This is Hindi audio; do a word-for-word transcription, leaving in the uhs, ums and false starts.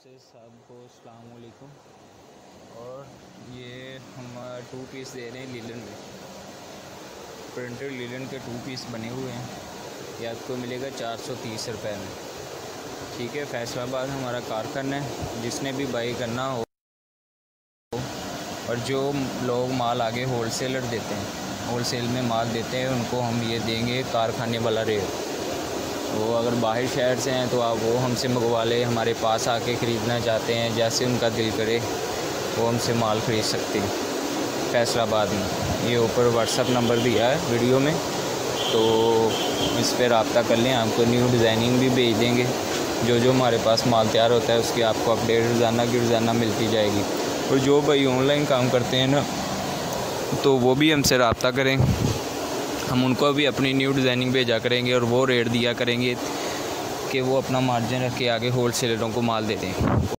से सबको अस्सलाम वालेकुम। और ये हम टू पीस दे रहे हैं लीलन में, प्रिंटेड लीलन के टू पीस बने हुए हैं। ये आपको मिलेगा चार सौ तीस रुपये में। ठीक है, फैसलाबाद हमारा कारखाना है। जिसने भी बाई करना हो, और जो लोग माल आगे होलसेलर देते हैं, होलसेल में माल देते हैं, उनको हम ये देंगे कारखाने वाला रेट। वो अगर बाहर शहर से हैं तो आप वो हमसे मंगवा लें, हमारे पास आके ख़रीदना चाहते हैं, जैसे उनका दिल करे वो हमसे माल ख़रीद सकते हैं फैसलाबाद में। ये ऊपर व्हाट्सअप नंबर दिया है वीडियो में, तो इस पर रब्ता कर लें। आपको न्यू डिज़ाइनिंग भी भेज देंगे। जो जो हमारे पास माल तैयार होता है उसकी आपको अपडेट रोज़ाना की रोज़ाना मिलती जाएगी। और जो भाई ऑनलाइन काम करते हैं ना, तो वो भी हमसे रब्ता करें, हम उनको भी अपनी न्यू डिज़ाइनिंग भेजा करेंगे और वो रेट दिया करेंगे कि वो अपना मार्जिन रख के आगे होलसेलरों को माल दे दें।